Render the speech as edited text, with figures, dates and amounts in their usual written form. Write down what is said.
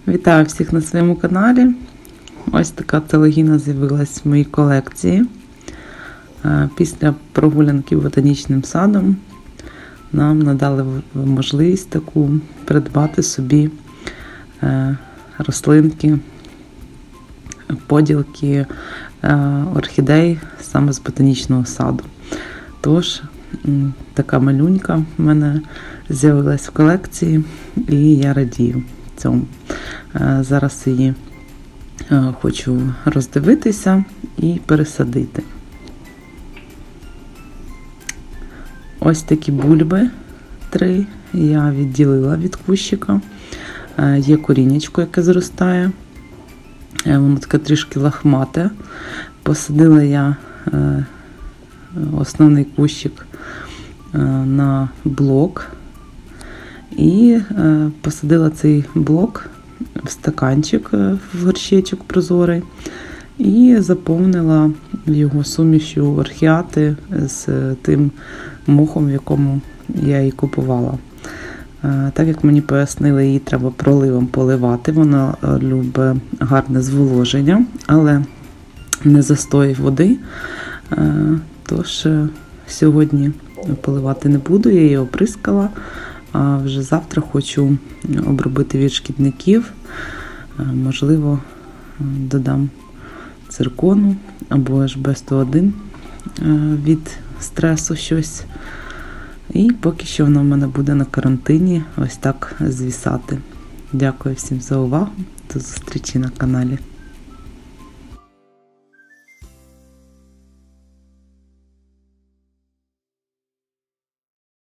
Вітаю всіх на своєму каналі. Ось така целогіна з'явилась в моїй колекції. Після прогулянки ботанічним садом нам надали можливість таку придбати собі рослинки, поділки орхідей саме з ботанічного саду. Тож, така малюнька в мене з'явилась в колекції і я радію цьому. Зараз її хочу роздивитися і пересадити. Ось такі бульби 3 я відділила від кущика. Є корінечко, яке зростає. Воно таке трішки лахмате. Посадила я основний кущик на блок. І посадила цей блок в стаканчик, в горщичок прозорий. І заповнила його сумішю орхіати з тим мохом, в якому я її купувала. Так як мені пояснили, її треба проливом поливати. Вона любить гарне зволоження, але не застой води. Тож сьогодні поливати не буду, я її оприскала. А вже завтра хочу обробити від шкідників. Можливо, додам циркону або HB101 від стресу щось. І поки що воно в мене буде на карантині ось так звісати. Дякую всім за увагу. До зустрічі на каналі.